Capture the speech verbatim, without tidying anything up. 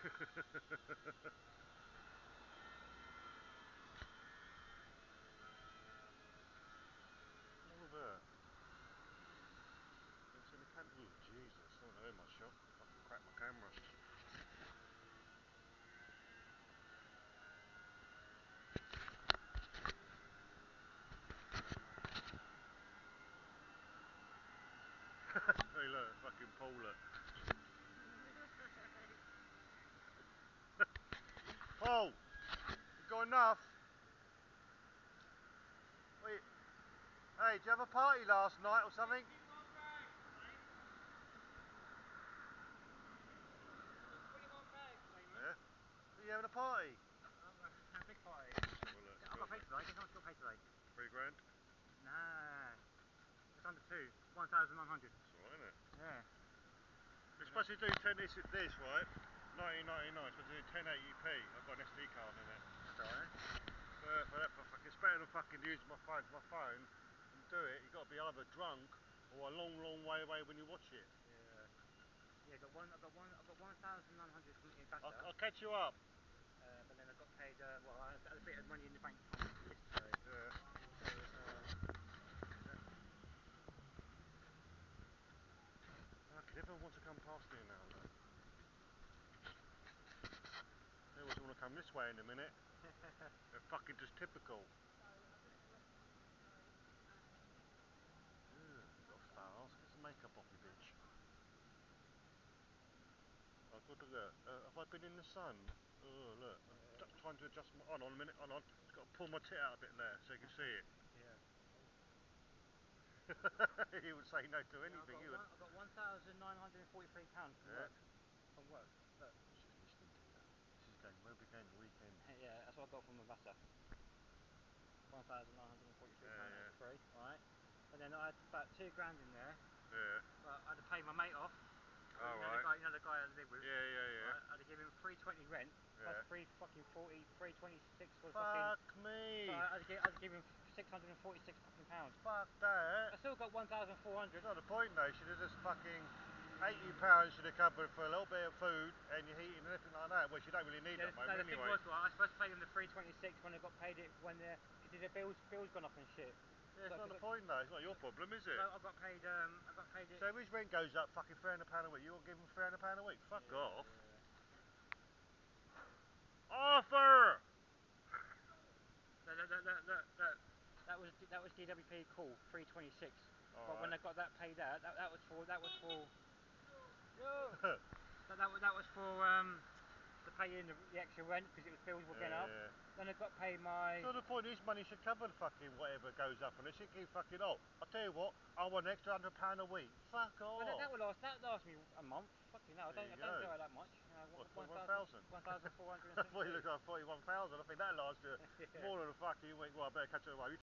Over. It's in the can. Oh Jesus! Oh no, my shot. Fucking cracked my camera. Hey look, fucking Paul look. Paul, you got enough? Wait, hey, did you have a party last night or something? Yeah? Are you having a party? A big party. Well, look, I've got paid today. How much got paid today? Three grand? Nah. It's under two. one thousand nine hundred. That's alright, isn't it? Yeah. We're supposed to do ten this, this right? nineteen ninety-nine, supposed to do ten eighty p. I've got an S D card in it. That's alright. For, for that, for fucking, it's better than fucking using my phone. My phone, and do it, you've got to be either drunk or a long, long way away when you watch it. Yeah. Yeah, got one. I've got one. I've got one thousand nine hundred from in I'll, Gasa. I'll catch you up. Uh, but then I got paid. Uh, well, I had a bit of money in the bank from yesterday. Yeah. So, uh, Fucking everyone wants to come past here now, look. They always want to come this way in a minute. They're fucking just typical. Ugh, got stars. Get some makeup off you, bitch. I've got to look. Uh, have I been in the sun? Oh, look. I'm uh, trying to adjust my... Hold on a minute, hold on. Just got to pull my tit out a bit there so you can see it. yeah. He would say no to anything, Yeah, you would. I've got one thousand nine hundred forty-three pounds from Yeah. work. From work. Look. She's listening to you. She's going, where we going the weekend? Yeah, that's what I got from Mavasa. one thousand nine hundred forty-three pounds Yeah, yeah. free, right? And then I had about two grand in there. Yeah. But I had to pay my mate off. Oh, you know, right. the guy, you know the guy I live with. Yeah, yeah, yeah. Right? I had to give him three twenty rent. Yeah. Plus three fucking forty, three twenty-six for the Fuck fucking. me. So I had to give, I had to give him six hundred forty-six fucking pounds. Fuck that. I still got one thousand four hundred. That's not the point though. Should have just fucking eighty pounds should have covered for a little bit of food and your heating and everything like that, which you don't really need Yeah, that no, moment the anyway. thing was, right, I was supposed to pay them the three twenty-six when I got paid it when the did the bills bills gone up and shit. Yeah, it's so, not the so, point though. It's not your problem, is it? So I got paid. Um, I got paid it. So if his rent goes up fucking three hundred pounds a week, you won't give him three hundred pounds a week? Fuck yeah, off. Yeah. Offer! That, that, that, that, that, that was that was D W P call three twenty-six. All but right. when I got that paid out, that, that was for that was for. that, that was that was for um to pay in the, the extra rent because it was bills were getting Yeah, up. yeah. Then I got paid my. So the point is, money should cover the fucking whatever goes up, and they should keep fucking. Oh, I'll tell you what, I want an extra hundred pound a week. Fuck off. Well, that, that would last. That last me a month. Fucking hell, I don't. I don't do it that much. You know, What, one thousand? one thousand four hundred I and thought you seventy. looked like forty-one thousand. I think that lasts you Yeah. more than a fucking week. Well, I better catch it away.